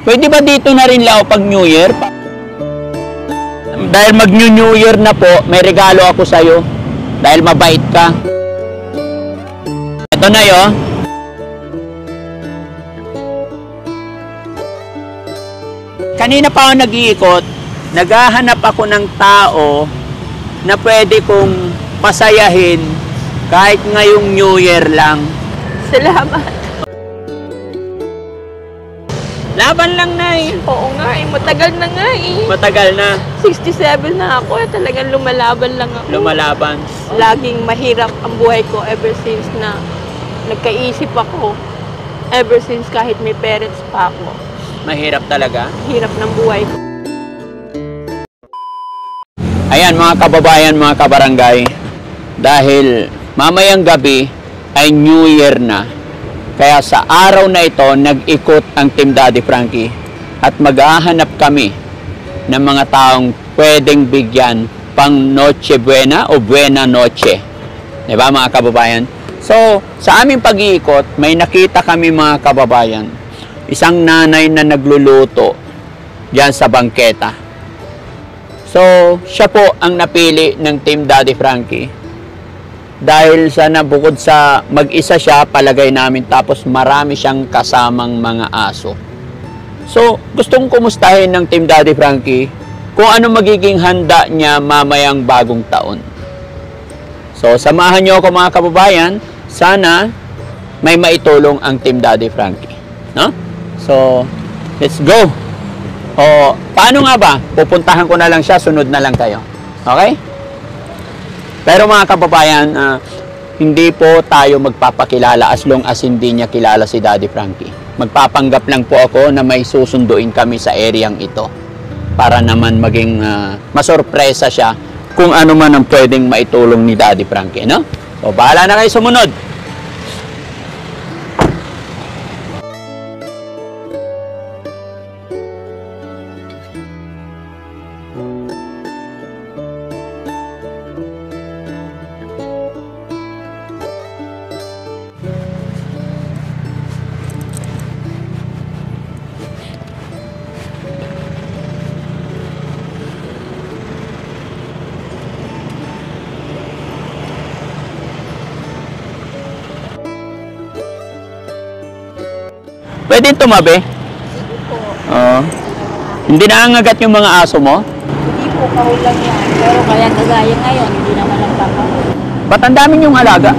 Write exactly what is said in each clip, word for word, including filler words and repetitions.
Pwede ba dito na rin lao pag New Year? Dahil mag-New Year na po, may regalo ako sa'yo. Dahil mabait ka. Ito na yun. Kanina pa ako nag-iikot, naghahanap ako ng tao na pwede kong pasayahin kahit ngayong New Year lang. Salamat. Laban lang, Nay. Oo nga eh, matagal na nga eh. Matagal na. sixty-seven na ako eh, talagang lumalaban lang ako. Lumalaban. Laging mahirap ang buhay ko ever since na nagkaisip ako. Ever since kahit may parents pa ako. Mahirap talaga? Hirap ng buhay ko. Ayan mga kababayan, mga kabarangay. Dahil mamayang gabi ay New Year na. Kaya sa araw na ito, nag-ikot ang Team Daddy Frankie at maghahanap kami ng mga taong pwedeng bigyan pang Noche Buena o Buena Noche. Diba mga kababayan? So, sa aming pag-iikot, may nakita kami mga kababayan. Isang nanay na nagluluto diyan sa bangketa. So, siya po ang napili ng Team Daddy Frankie. Dahil sana bukod sa mag-isa siya, palagay namin, tapos marami siyang kasamang mga aso. So, gustong kumustahin ng Team Daddy Frankie kung ano magiging handa niya mamayang bagong taon. So, samahan niyo ako mga kababayan. Sana may maitulong ang Team Daddy Frankie. No? So, let's go! O, paano nga ba? Pupuntahan ko na lang siya, sunod na lang kayo. Okay? Pero mga kababayan, uh, hindi po tayo magpapakilala as long as hindi niya kilala si Daddy Frankie. Magpapanggap lang po ako na may susunduin kami sa areang ito para naman maging uh, masorpresa siya kung ano man ang pwedeng maitulong ni Daddy Frankie, no? So, bahala na kayo sumunod. Pwede tumabi? Hindi po. Oo. Hindi naangagat yung mga aso mo? Hindi po, kahul lang yan. Pero kaya kagaya ngayon, hindi naman ang papahul. Ba't ang dami yung alaga?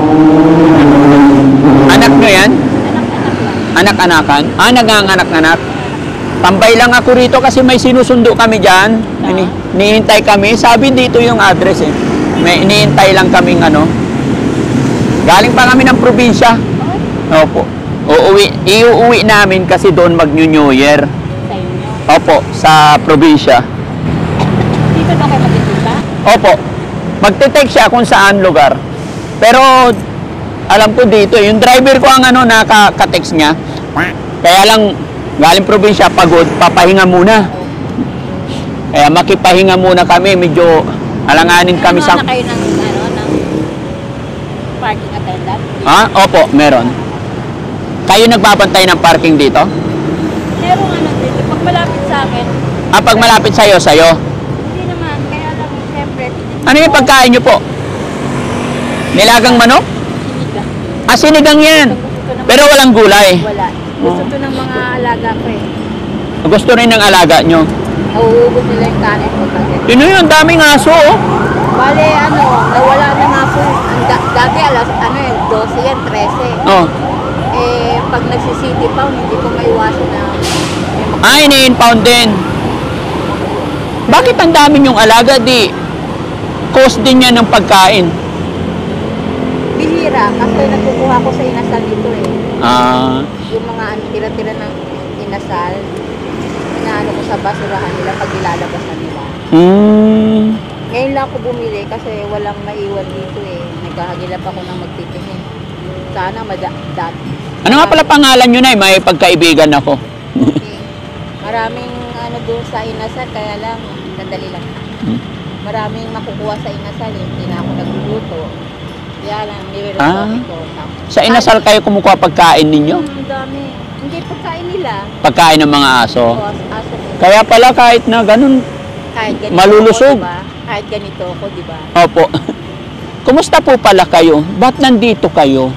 Anak nyo yan? Anak-anak lang. Anak-anakan? Ah, naganganak-anak? Tambay lang ako rito kasi may sinusundo kami dyan. Ini Nihintay kami. Sabi dito yung address eh. May inihintay lang kaming ano. Galing pa kami ng probinsya. Opo. Uuwi, iuuwi namin kasi doon mag-New Year. Sa inyo? Opo, sa probinsya. Dito na kayo magtitinda? Opo. Magte-take siya kung saan lugar. Pero alam ko dito, yung driver ko ang ano nakaka-text niya. Kaya lang galing probinsya, pagod, papahinga muna. Kaya makipahinga muna kami, medyo alanganin kami sa... Ano na kayo ng, ano, ng parking attendant? Ha? Opo, meron. Kayo nagbabantay ng parking dito? Meron ano dito, pag malapit sa akin. Ah, pag malapit sa'yo, sa'yo? Hindi naman, kaya lang siyempre. Ano yung pagkain nyo po? Nilagang manok? Sinigang. Ah, sinigang yan. Pero walang gulay. Wala. Gusto to ng mga alaga ko eh. Gusto rin ng alaga nyo? Nauubos nila yung kanin ko kasi. Yun yun, daming aso oh. Bale, ano, nawala na nga po. Da- dati alas, ano yun, twelve yan, thirteen. Oh. Eh, pag nagsisiti pa, hindi ko maiwasan na Ah, ini-impound din. Bakit ang dami yung alaga? Di, cost din yan ng pagkain. bihira kasi nakukuha ko sa inasal dito eh. Ah. Yung mga ano, tira-tira ng inasal, inaano ko sa basurahan nila pag nilalabasan nila. Hmm. Ngayon lang ako bumili kasi walang maiwan dito eh. Nagkahagilap ako ng magtitingin. Sana mada-dat. Ano nga pala pangalan nyo na eh? May pagkaibigan ako. Okay. Maraming ano doon sa inasal, kaya lang, sandali lang. Maraming makukuha sa inasal eh. Hindi na ako nagluluto. Kaya lang, nire-resolve Ah. ko. Sa inasal kayo kumukuha pagkain ninyo? Ang dami. Hindi, pagkain nila. Pagkain ng mga aso. O, aso nila. Kaya pala kahit na ganun, Kahit ganito malulusog. ako, diba? Kahit ganito ako, di ba? Opo. Kumusta po pala kayo? Ba't nandito kayo?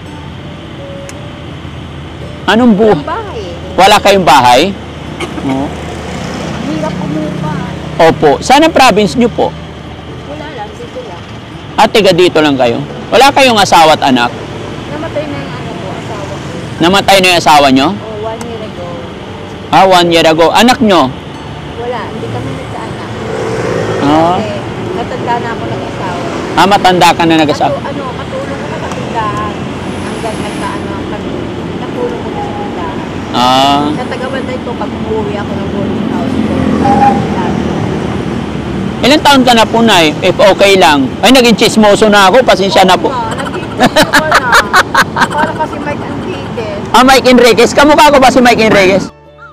Anong buhay? Ang bahay. Wala kayong bahay? Oo. Hirap kumuha. Opo. Saan ang province nyo po? Wala lang, dito lang. At tiga dito lang kayo? Wala kayong asawa at anak? Namatay na yung ano ko, asawa ko. Namatay na yung asawa nyo? O, one year ago. Ah, one year ago. Anak nyo? Wala, hindi kami nagkaanak. Ah, Kasi natanda na ako nag-asawa. ah matanda ka na nag-asawa. Katu, ano, katulong ko na sa tindahan. Hanggang nagkaano kami. Katulong ko na sa tindahan. Ah, Sa Tagabanday ko, pag umuwi ako ng boarding house ko. ilang taon ka na po, Nay? If okay lang. Ay, naging chismoso na ako. Pasensya na po. Nag-iisip ko na. Parang kasi Mike Enriquez. Ah, Mike Enriquez. Kamukha ko ba si Mike Enriquez?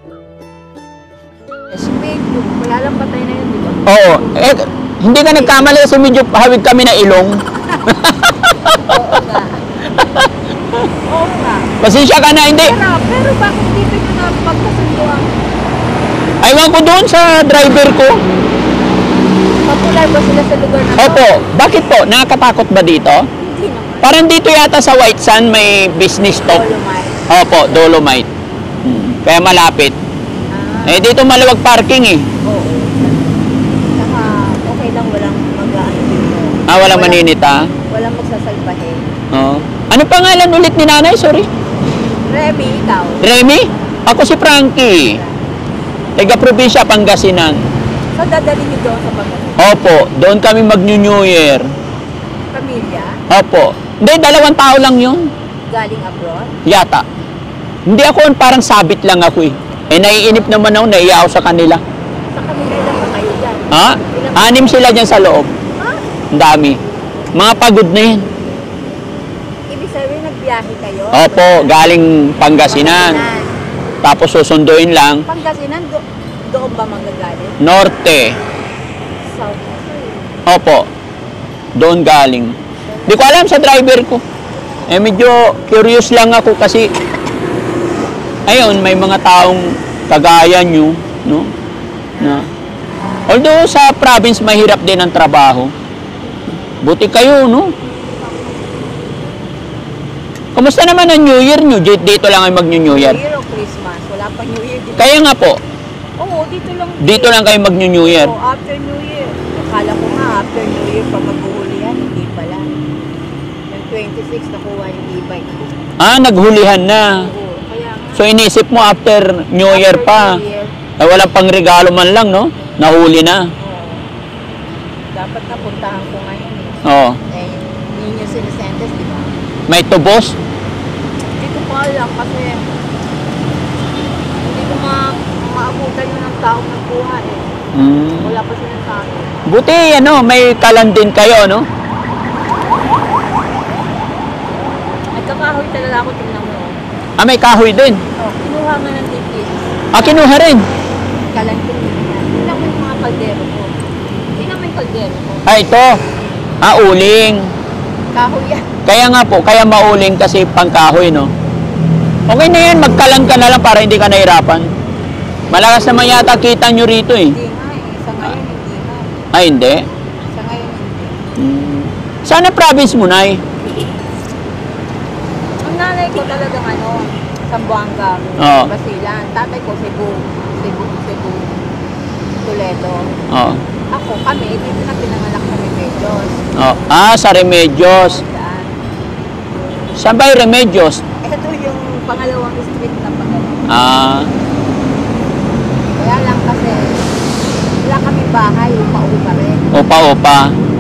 Medyo, wala lang patay na yun, di ba? Oo. Eh, hindi ka nagkamali kasi medyo hawig kami na ilong. Oo nga. Oo nga. Pasensya ka na, hindi. Pero, pero bakit dito nyo na pagkasunduan? Aywan ko doon sa driver ko. Popular ba sila sa lugar na to? Opo. Bakit po? Nakakatakot ba dito? Hindi naman. Parang dito yata sa White Sand may business stop. Dolomite. Opo, Dolomite. Hmm. Kaya malapit. Ah, Eh, dito maluwag parking eh. oo. Saka, okay lang walang mag-ano dito. Ah, walang maninita. Walang magsasalbahe. Oo. Ano pangalan ulit ni nanay? Sorry. Remy, ikaw. Remy? Ako si Frankie. Taga probinsya, Pangasinan. So, dadali niyo doon sa pag Opo, doon kami mag-New Year. pamilya? Opo. Hindi, dalawang tao lang yun. Galing abroad? Yata. Hindi ako, parang sabit lang ako eh. Eh, naiinip naman ako, naiya ako sa kanila. Sa kanila lang ba kayo dyan? Ha? Ilang- Anim sila dyan sa loob. Ha? Ang dami. Mga pagod na yan. Ibig sabihin, nagbiyahe kayo? Opo, galing Pangasinan. Tapos susunduin lang. Pangasinan, do doon ba manggagaling? Norte. South. Opo. Doon galing. Di ko alam sa driver ko. Eh, medyo curious lang ako kasi ayun, may mga taong kagaya nyo, no? Na. Although sa province mahirap din ang trabaho. Buti kayo, no? Kamusta naman ang New Year nyo? Dito lang ay mag-New Year. New Year o Christmas? Wala pa New Year dito. Kaya nga po, Oo, dito lang. dito lang kayo mag-New Year. Oo, after New Year. Akala ko nga, after New Year pa maghuhulihan, hindi pala. Yung twenty-six, nakuha yung e-bike ko. Ah, naghulihan na. Oo, kaya nga. So inisip mo after New Year After pa. New Year, Ay walang pang regalo man lang, no? Nahuli na. oo. Dapat napuntahan ko ngayon eh. Oo. Eh, yun yung sinisentes, di ba? May tubos. Hindi ko pa alam kasi hindi ko ma maabutan yun ng taong nagkuha eh. Mm. Wala pa sila sa akin. Buti, ano, may kalan din kayo, no? Nagkakahoy talaga ako, tingnan mo. Ah, may kahoy din. Oh, kinuha nga ng D P S. Ah, kinuha rin. Kalantin yan. Tingnan mo yung mga kaldero ko. Tingnan mo yung kaldero ko. Ah, ito. Ah, uling. Kahoy yan. Kaya nga po, kaya mauling kasi pangkahoy, no? Okay na yan, magkalan ka na lang para hindi ka nahirapan. Malakas naman yata kita nyo rito, eh. Hindi nga eh. Sa ngayon, hindi nga. Ah, hindi? Sa ngayon, hindi. Hmm. Saan ang province mo, Nay? Ang nanay ko talagang ano, Zamboanga, Oo. Basilan. Tatay ko, Cebu. Cebu, Cebu. Toledo. Oo. Ako, kami, dito na pinanganak sa Remedios. Oh. Ah, sa Remedios. Saan? Saan ba yung Remedios? Ito yung pangalawang street na pangalan. Ah, Kaya lang kasi, wala kami bahay, upa-upa rin. opa-opa.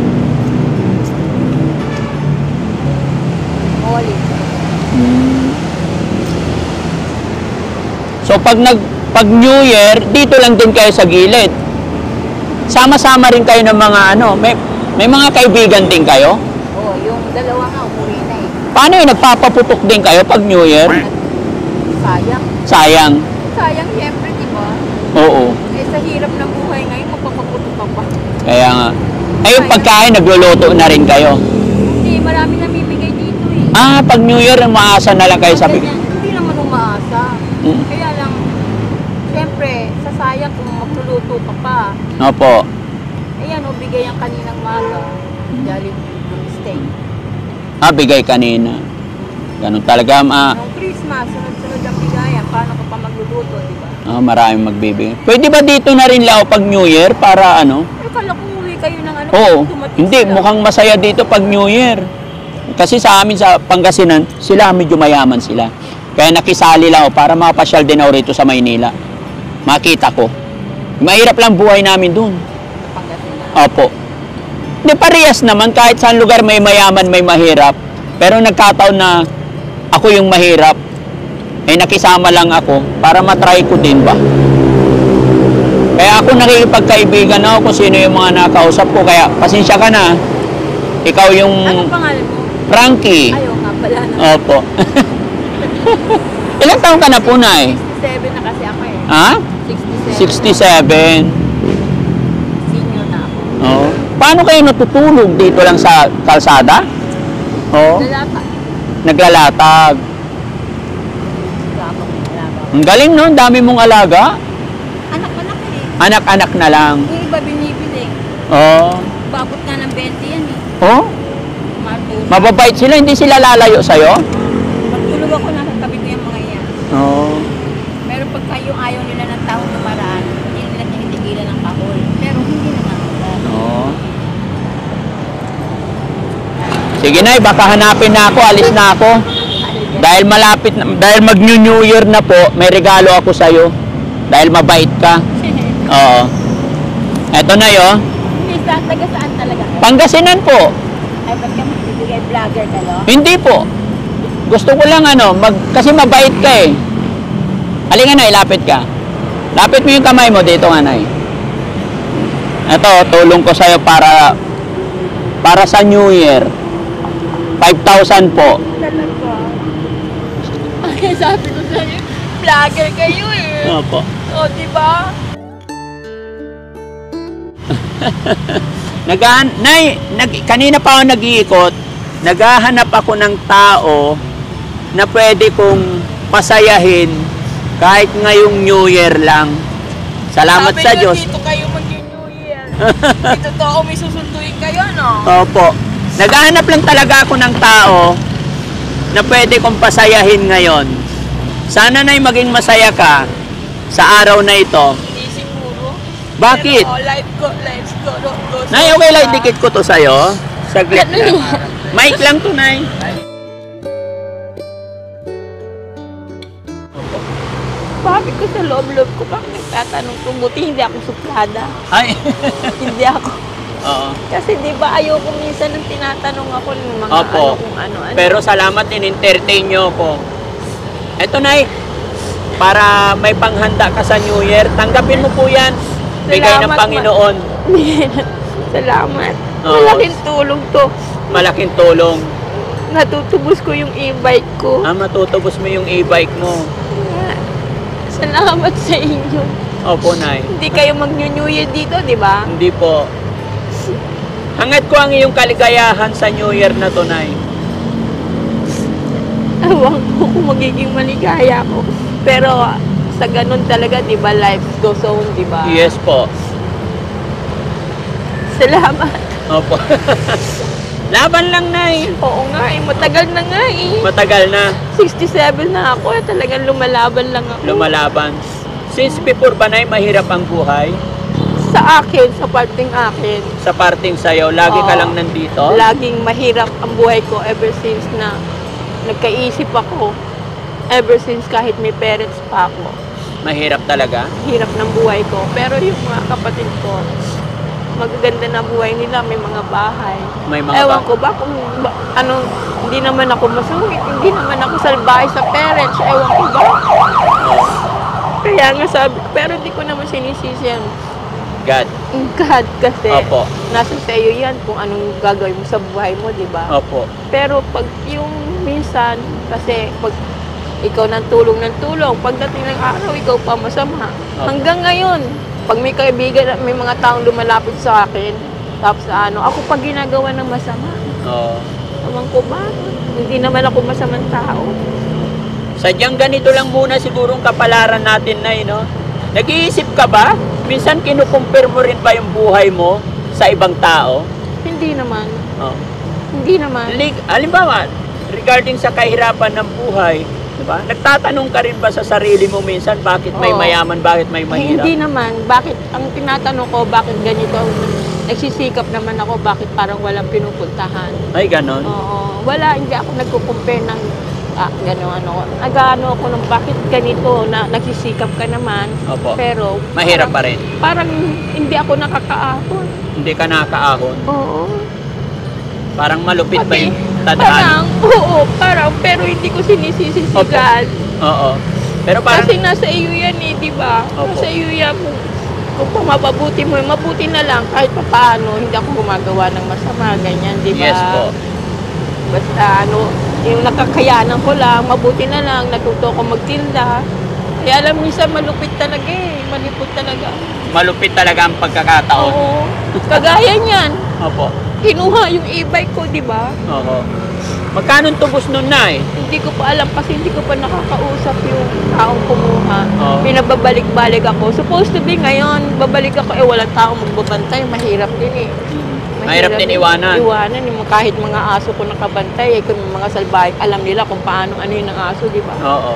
Moli. Hmm. So pag nag pag New Year, dito lang din kayo sa gilid. Sama-sama rin kayo ng mga ano, may may mga kaibigan din kayo? Oo, yung dalawa nga, umuwi na eh. Paano yun? Nagpapaputok din kayo pag New Year? Sayang. Sayang. Sayang siyempre, di ba? Oo. Eh, sa hirap ng buhay ngayon, magpapaputok ka pa. Kaya nga. Ay, yung pagkain, nagluluto na rin kayo. Hindi, marami namimigay dito eh. Ah, pag New Year, maasa na lang kayo sa Ganyan, hindi naman umaasa. Mm. Kaya lang, siyempre, sasayang kung magluluto ka pa. Opo. Ayan, o, bigay ang kaninang maga. Jollibee steak. Ah, bigay kanina. Ganun talaga, ma. Nung Christmas, sunod-sunod ang bigayan. Paano ka pa magluluto, di ba? Ah, maraming magbibigay. Pwede ba dito na rin lao pag New Year para ano? Eh, kala ko uwi kayo ng ano. Oo. tumatis Hindi, sila. mukhang masaya dito pag New Year. Kasi sa amin sa Pangasinan, sila medyo mayaman sila. Kaya nakisali lang ako para makapasyal din ako rito sa Maynila. Makita ko. Mahirap lang buhay namin dun. Pangasinan. Opo. Hindi, parehas naman. Kahit saan lugar may mayaman, may mahirap. Pero nagkataon na ako yung mahirap. Eh, nakisama lang ako para matry ko din ba. Kaya ako nakikipagkaibigan ako kung sino yung mga nakausap ko. Kaya pasensya ka na. Ikaw yung... Anong pangalan mo? Frankie. Ayaw nga pala na. Opo. Ilang taon ka na po, Nay? sixty-seven na kasi ako eh. Ha? sixty-seven. sixty-seven. Senior na ako. Oh. Paano kayo natutulog dito lang sa kalsada? Oh. Lalata. Naglalatag. Lalata. Lalata. Ang galing, no? Ang dami mong alaga. Anak-anak eh. Anak-anak na lang. Yung iba binibili. Oh. Bakot nga ng twenty yan eh. Oh? Matulog. Mababait sila, hindi sila lalayo sa'yo? Matulog ako na katabi ko yung mga yan. Oh. Pero pagka yung ayaw nila ng taong tumaraan, hindi nila tinitigilan ng kahol. Pero hindi naman. Oh. Sige, Nay, baka hanapin na ako, alis na ako. Dahil malapit na, dahil mag-New New Year na po, may regalo ako sa'yo. Dahil mabait ka. Oo. Eto na yo. Hindi, saan, taga saan talaga? Pangasinan po. Ay, ba't ka magbibigay vlogger ka, no? Hindi po. Gusto ko lang ano, mag, kasi mabait ka eh. Halika, Nay, lapit ka. Lapit mo yung kamay mo dito, nga, Nay. Eto, tulong ko sa'yo para para sa New Year. five thousand po. Talaga. Ay, sabi ko sa'yo, vlogger kayo eh. Opo. O, di ba? Nagahan, Nay, nag, kanina pa ako nag-iikot, naghahanap ako ng tao na pwede kong pasayahin kahit ngayong New Year lang. Salamat Sabi sa nyo, Diyos. dito kayo mag-New Year. Dito to ako may susunduin kayo, no? Opo. Naghahanap lang talaga ako ng tao na pwede kong pasayahin ngayon. Sana, Nay, maging masaya ka sa araw na ito. Hindi siguro. Bakit? Pero, oh, life ko, life ko, go, go, Nay, okay lang, dikit ko to sa'yo. Saglit lang. Mic lang to, Nay. Sabi ko sa loob-loob ko, bakit nagtatanong kung buti hindi ako suplada. Ay. Hindi ako. Oo. Kasi di ba ayoko minsan nang tinatanong ako ng mga Opo. ano kung ano-ano. Pero salamat din, entertain nyo ko. Eto, Nay, para may panghanda ka sa New Year, tanggapin mo po yan. Bigay ng Salamat, Panginoon. Salamat. Oo. Malaking tulong to. Malaking tulong. Natutubos ko yung e-bike ko. Ah, matutubos mo yung e-bike mo. Salamat sa inyo. Opo, Nay. Hindi kayo mag-New Year dito, di ba? Hindi po. Hangad ko ang iyong kaligayahan sa New Year na to, Nay. Awang ko kung magiging maligaya ko. Pero sa ganun talaga, di ba, life goes on, di ba? Yes po. Salamat. Opo. Laban lang, Nay. Oo nga eh, matagal na nga eh. Matagal na. sixty-seven na ako eh, talagang lumalaban lang ako. Lumalaban. Since before ba, Nay, mahirap ang buhay? Sa akin, sa parting akin. Sa parting sayo, lagi ka Oo. lang nandito? Laging mahirap ang buhay ko ever since na nagkaisip ako. Ever since kahit may parents pa ako. Mahirap talaga? Hirap ng buhay ko. Pero yung mga kapatid ko, magaganda na buhay nila, may mga bahay. May mga Ewan ba- ko ba kung ba, ano, hindi naman ako masungit, hindi naman ako salbahe sa parents. Ewan ko ba? Kaya nga sabi, pero di ko naman sinisisi yan. God. God kasi Opo. nasa sa'yo yan kung anong gagawin mo sa buhay mo, di ba? Opo. Pero pag yung minsan, kasi pag ikaw ng tulong ng tulong, pagdating ng araw, ikaw pa masama. Opo. Hanggang ngayon, pag may kaibigan, may mga taong lumalapit sa akin, tapos ano, ako pag ginagawa ng masama. Oo. Ewan ko ba? Hindi naman ako masamang tao. Sadyang ganito lang muna siguro ang kapalaran natin, Nay, no? Nag-iisip ka ba? Minsan kinukumpir mo rin ba yung buhay mo sa ibang tao? Hindi naman. Oh. Hindi naman. Lig, halimbawa, regarding sa kahirapan ng buhay, di ba? Nagtatanong ka rin ba sa sarili mo minsan bakit may Oo. mayaman, bakit may mahirap? Hindi naman. Bakit, ang tinatanong ko, bakit ganito? Nagsisikap naman ako, bakit parang walang pinupuntahan? Ay, ganon. Oo. Wala, hindi ako nagkukumpare ng ah, gano'n, ano. Nag-ano ako ng bakit ganito, na nagsisikap ka naman. Opo. Pero, Mahirap parang, pa rin. Parang hindi ako nakakaahon. Hindi ka nakakaahon. Oo. Parang malupit ba Pati, yung tadhana? Parang, oo, parang, pero hindi ko sinisisisigan. Oo. Pero parang, Kasi nasa iyo yan eh, di ba? Opo. Nasa iyo yan. Kung, kung mapabuti mo, mabuti na lang kahit pa paano, hindi ako gumagawa ng masama, ganyan, di ba? yes po. Basta ano, yung nakakayanan ko lang, mabuti na lang, natuto ko magtinda. Kaya alam, minsan malupit talaga eh, malipot talaga. Malupit talaga ang pagkakataon. Oo. Kagaya niyan, Opo. kinuha yung e-bike ko, di ba? Oo. Magkano tubos nun, Nay? Hindi ko pa alam kasi hindi ko pa nakakausap yung taong kumuha. Oo. Pinababalik-balik ako. Supposed to be ngayon, babalik ako, eh walang taong magbabantay, mahirap din eh. Mahirap din iwanan. Iwanan, yung kahit mga aso ko nakabantay, eh, kung mga salbahe, alam nila kung paano, ano yun ng aso, di ba? Oo.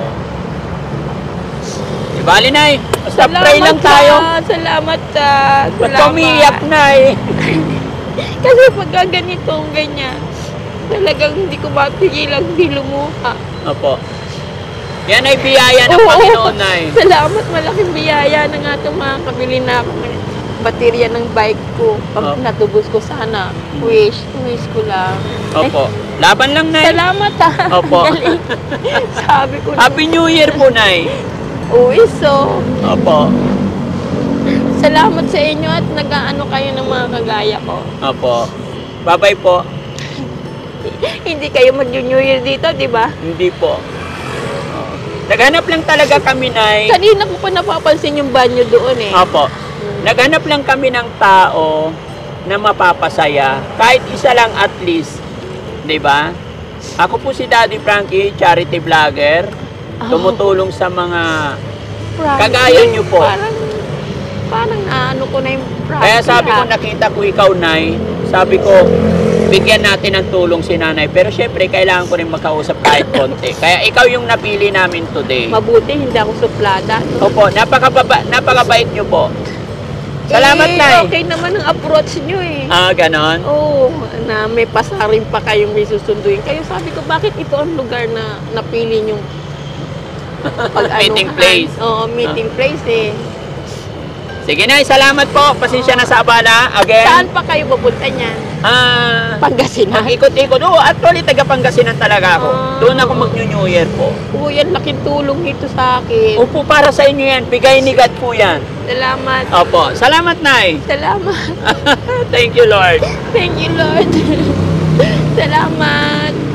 Di bali, Nay. Basta pray lang tayo. Sa, salamat sa, Ba't ka umiiyak, Nay? Kasi pagka ganitong ganyan, talagang hindi ko mapigilan, hindi lumuha. Opo. Yan ay biyaya ng Oo. Panginoon, Nay. Salamat, malaking biyaya na nga itong mga kabili na ako ng baterya ng bike ko. Pag Opo. natubos ko sana, wish, wish ko lang. Opo. Laban lang, Eh, Nay. salamat ha. Opo. Galing. Sabi ko Happy New Year po, Nay. uwi, so, Opo. salamat sa inyo at nag-aano kayo ng mga kagaya ko. Opo. Bye-bye po. Hindi kayo mag-New Year dito, di ba? Hindi po. Oo. Naghanap lang talaga kami, Nay. Kanina ko pa napapansin yung banyo doon eh. Opo. Naghanap lang kami ng tao na mapapasaya. Kahit isa lang at least. Di ba? Ako po si Daddy Frankie, charity vlogger. Oh. Tumutulong sa mga Promise. kagaya niyo po. Parang, parang ano ko na yung promise. Kaya sabi ko, ah. nakita ko ikaw, Nay. Sabi ko, bigyan natin ng tulong si Nanay. Pero syempre, kailangan ko rin makausap kahit konti. Kaya ikaw yung napili namin today. Mabuti, hindi ako suplada. Opo, napakababa, napakabait niyo po. Salamat, eh, Nay. Okay naman ang approach nyo eh. Ah, ganon. Oo, na may pasarin pa kayong may susunduin. Kayo sabi ko, bakit ito ang lugar na napili nyo? Meeting place. Oo, meeting place eh. Sige, Nay, salamat po. Pasensya na sa abala. Again. Saan pa kayo pupunta niyan? Ah, Pangasinan? mag-ikot-ikot. Oo, actually, taga Pangasinan talaga ako. Ah. Doon ako mag-New Year po. Oo, yan, laking tulong ito sa akin. Opo, para sa inyo yan. Bigay ni God po yan. Salamat. Opo. Salamat, Nay. Salamat. Thank you, Lord. Thank you, Lord. Salamat.